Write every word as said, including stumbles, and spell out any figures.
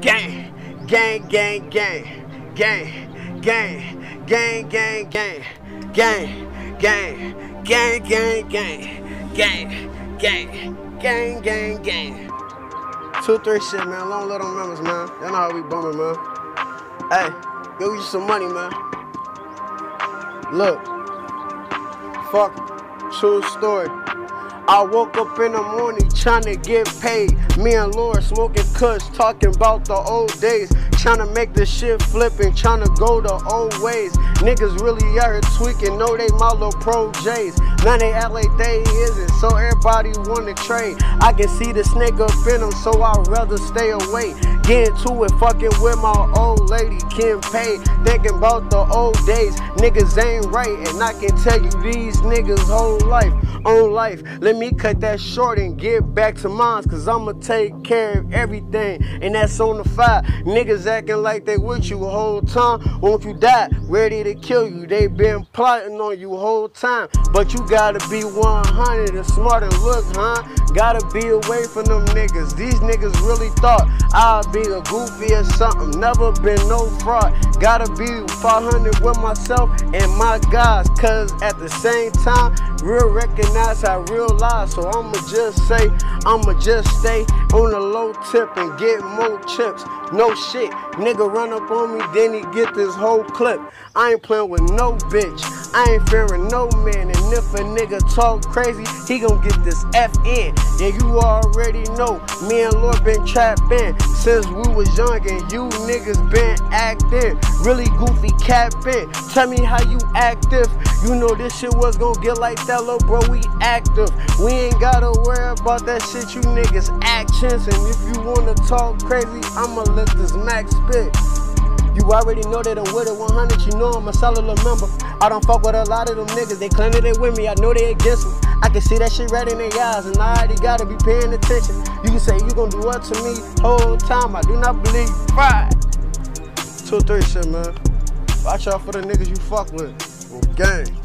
Gang, gang, gang, gang, gang, gang, gang, gang, gang, gang, gang, gang, gang, gang, gang, gang, gang, gang, gang. Two, three shit, man. Long little members, man. Y'all know how we bumming, man. Hey, go get you some money, man. Look, fuck, true story. I woke up in the morning trying to get paid. Me and Laura smoking kush, talking about the old days. Trying to make this shit flipping, trying to go the old ways. Niggas really out here tweaking, know they my little pro J's. Now they act like they isn't, so everybody wanna trade. I can see the snake up in them, so I'd rather stay away. Get into it, fucking with my old lady, Kim Pay. Thinking about the old days, niggas ain't right. And I can tell you these niggas whole life, on life. Let me cut that short and get back to mine, cause I'ma take care of everything, and that's on the fire. Niggas acting like they with you the whole time. Won't you die, ready to kill you. They been plotting on you whole time. But you gotta be one hundred and smart and look, huh? Gotta be away from them niggas. These niggas really thought I'd be a goofy or something. Never been no fraud. Gotta be five hundred with myself and my guys, cause at the same time, real recognize how real lies. So I'ma just say, I'ma just stay on the low tip and get more chips. No shit, nigga run up on me, then he get this whole clip. I ain't playing with no bitch, I ain't fearing no man. And if a nigga talk crazy, he gon' get this F in. Yeah, you already know, me and Lord been trapping since we was young, and you niggas been acting really goofy capping. Tell me how you active, you know this shit was gon' get like that, little bro, we active. We ain't gotta worry about that shit, you niggas actions. And if you wanna talk crazy, I'ma let this max spit. You already know that I'm with it one hundred, you know I'm a solid little member. I don't fuck with a lot of them niggas, they claim that they with me, I know they against me. I can see that shit right in their eyes, and I already gotta be paying attention. You can say you gon' do what to me whole time, I do not believe pride. Two, three shit, man. Watch out for the niggas you fuck with. Gang.